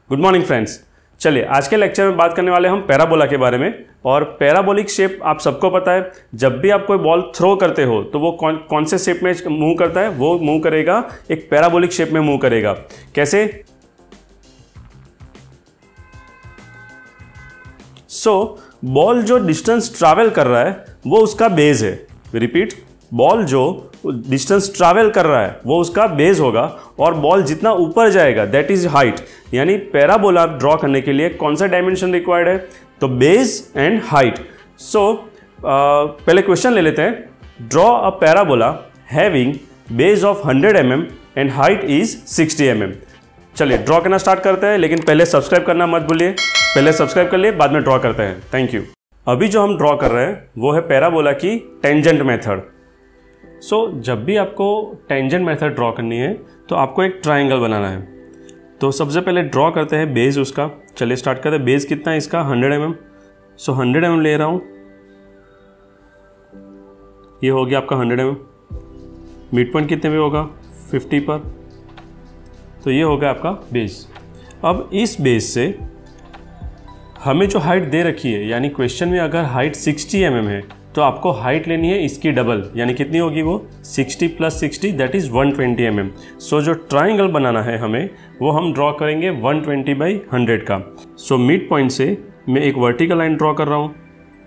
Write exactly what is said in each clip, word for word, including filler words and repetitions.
Good morning friends. चलिए आज के लेक्चर में बात करने वाले हम पैराबोला के बारे में। और पैराबोलिक शेप आप सबको पता है, जब भी आप कोई बॉल थ्रो करते हो तो वो कौन कौन से शेप में मूव करता है, वो मूव करेगा एक पैराबोलिक शेप में मूव करेगा। कैसे? सो बॉल जो डिस्टेंस ट्रैवल कर रहा है वो उसका बेस है। रिपीट, बॉल जो डिस्टेंस ट्रैवल कर रहा है वो उसका बेस होगा, और बॉल जितना ऊपर जाएगा दैट इज हाइट। यानी पैराबोला ड्रॉ करने के लिए कौन सा डायमेंशन रिक्वायर्ड है? तो बेस एंड हाइट। सो पहले क्वेश्चन ले लेते हैं। Draw a parabola having base of hundred M M and height is sixty M M. चलिए ड्रॉ करना स्टार्ट करते हैं, लेकिन पहले सब्सक्राइब करना मत भूलिए। पहले सब्सक्राइब कर लिए, बाद में ड्रॉ करते हैं। Thank you. अभी जो हम ड्रॉ कर रहे हैं वो है पैराबोला की टेंजेंट मेथड। सो so, जब भी आपको टेंजेंट मेथड ड्रॉ करनी है तो आपको एक ट्रायंगल बनाना है। तो सबसे पहले ड्रॉ करते हैं बेस उसका। चलिए स्टार्ट करते हैं। बेस कितना है इसका? Hundred M M. So hundred M M ले रहा हूँ, ये हो गया आपका hundred M M. Mid point कितने पे होगा? फिफ्टी पर। तो ये हो गया आपका बेस। अब इस बेस से हमें जो हाइट दे रखी है, यानी क्वेश्चन में अगर हाइट सिक्सटी एम एम है तो आपको हाइट लेनी है इसकी डबल, यानी कितनी होगी वो? Sixty plus sixty that is one twenty M M. So जो ट्राइंगल बनाना है हमें वो हम ड्रॉ करेंगे वन ट्वेंटी बाई हंड्रेड का। सो मिड पॉइंट से मैं एक वर्टिकल लाइन ड्रॉ कर रहा हूं।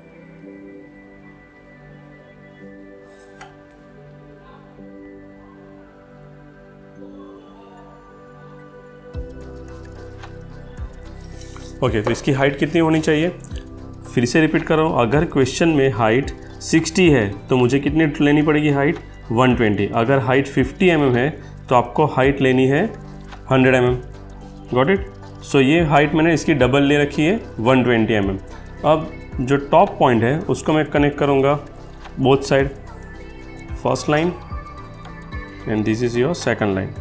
ओके okay, तो इसकी हाइट कितनी होनी चाहिए? फिर से रिपीट कर रहा हूँ। अगर क्वेश्चन में हाइट सिक्सटी है तो मुझे कितनी लेनी पड़ेगी हाइट? One twenty. अगर हाइट फिफ्टी एम एम है तो आपको हाइट लेनी है hundred M M. Got it? So ये हाइट मैंने इसकी डबल ले रखी है वन ट्वेंटी एम एम। अब जो टॉप पॉइंट है उसको मैं कनेक्ट करूँगा both side. First line and this is your second line.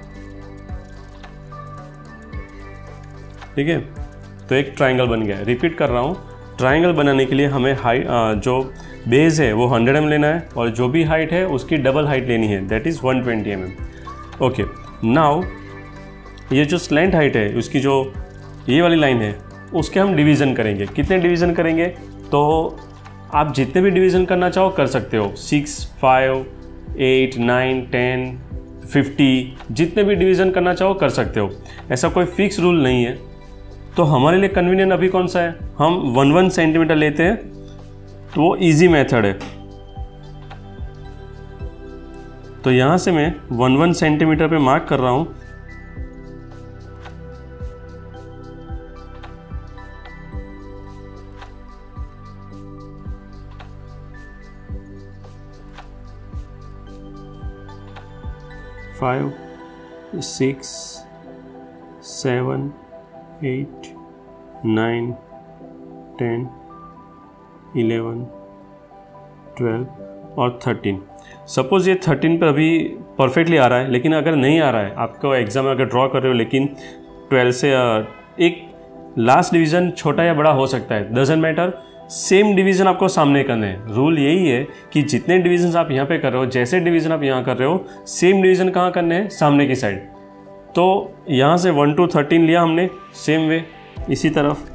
ठीक है, तो एक ट्राइंगल बन गया है। रिपीट कर रहा हूँ, ट्राइंगल बनाने के लिए हमें हाइट जो बेस है वो हंड्रेड एम लेना है, और जो भी हाइट है उसकी डबल हाइट लेनी है, that is one twenty M M. Okay, now ये जो स्लैंट हाइट है उसकी जो ये वाली लाइन है उसके हम डिवीज़न करेंगे। कितने डिवीज़न करेंगे? तो आप जितने भी डिवीज़न करना चाहो कर सकते हो। Six, five, eight, nine, ten, fifty, जितने भी डिवीज़न करना चाहो कर सकते हो। ऐसा कोई फिक्स रूल नहीं है। तो हमारे लिए कन्वीनियंट अभी कौन सा है? हम वन वन सेंटीमीटर लेते हैं, तो वो इजी मेथड है। तो यहां से मैं वन वन सेंटीमीटर पे मार्क कर रहा हूं। Five, six, seven, eight, nine, ten, eleven, twelve और थर्टीन। सपोज़ ये थर्टीन पर अभी परफेक्टली आ रहा है, लेकिन अगर नहीं आ रहा है, आपको एग्ज़ाम में अगर ड्रॉ कर रहे हो लेकिन ट्वेल्व से एक लास्ट डिवीज़न छोटा या बड़ा हो सकता है, डजंट मैटर। सेम डिवीज़न आपको सामने करने हैं। रूल यही है कि जितने डिवीज़न आप यहाँ पे कर रहे हो, जैसे डिवीज़न आप यहाँ कर रहे हो, सेम डिवीज़न कहाँ करने हैं? सामने की साइड। तो यहाँ से वन टू थर्टीन लिया हमने, सेम वे इसी तरफ।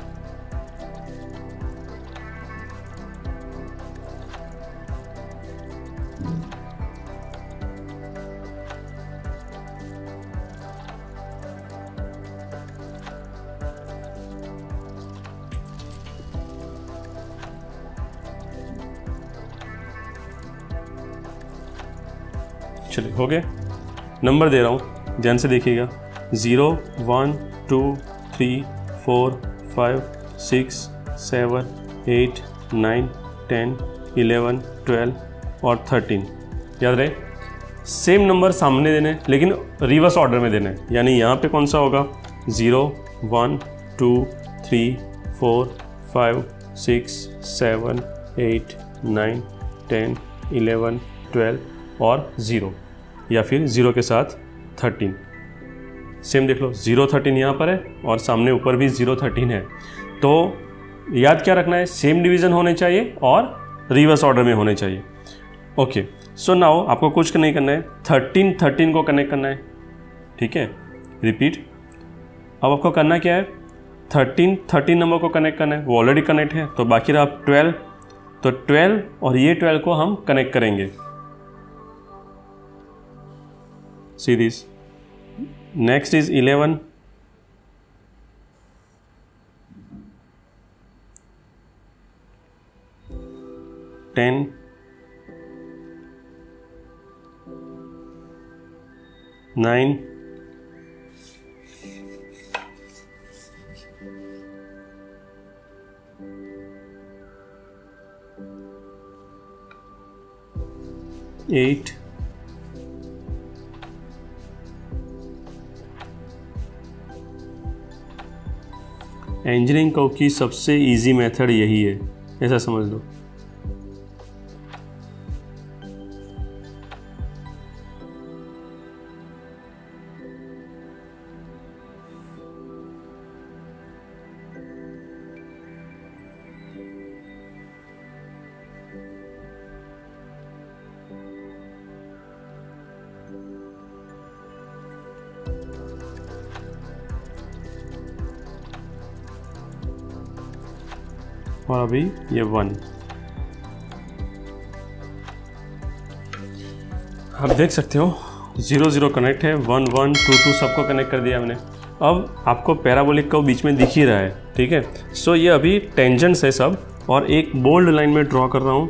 चलिए हो गए। नंबर दे रहा हूँ, ध्यान से देखिएगा। Zero, one, two, three, four, five, six, seven, eight, nine, ten, eleven, twelve और थर्टीन। याद रहे, सेम नंबर सामने देने, लेकिन रिवर्स ऑर्डर में देने। यानी यहाँ पे कौन सा होगा? Zero, one, two, three, four, five, six, seven, eight, nine, ten, eleven, twelve और ज़ीरो, या फिर ज़ीरो के साथ थर्टीन। सेम देख लो, ज़ीरो थर्टीन यहाँ पर है और सामने ऊपर भी ज़ीरो थर्टीन है। तो याद क्या रखना है? सेम डिवीज़न होने चाहिए और रिवर्स ऑर्डर में होने चाहिए। ओके, सो नाउ आपको कुछ नहीं करना है, थर्टीन थर्टीन को कनेक्ट करना है। ठीक है, रिपीट। अब आपको करना क्या है, थर्टीन थर्टीन नंबर को कनेक्ट करना है, वो ऑलरेडी कनेक्ट है, तो बाकी रहा ट्वेल्व, तो ट्वेल्व और ये ट्वेल्व को हम कनेक्ट करेंगे। See this, next is eleven, ten, nine, eight, engineering की सबसे इजी मेथड यही है, ऐसा समझ लो। और अभी ये वन, आप देख सकते हो ज़ीरो ज़ीरो कनेक्ट है, वन वन टू टू सबको कनेक्ट कर दिया मैंने। अब आपको पैराबोलिक का बीच में दिख ही रहा है, ठीक है। सो ये अभी टेंजेंट्स है सब, और एक बोल्ड लाइन में ड्रॉ कर रहा हूँ।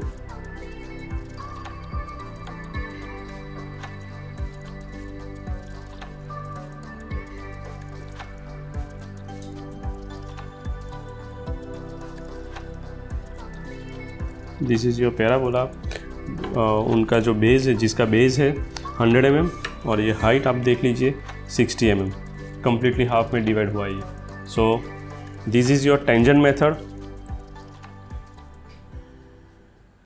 This is your parabola. उनका जो बेस है, जिसका बेस है हंड्रेड एम एम, और ये हाइट आप देख लीजिए sixty M M, completely half में डिवाइड हुआ है ये। So this is your tangent method.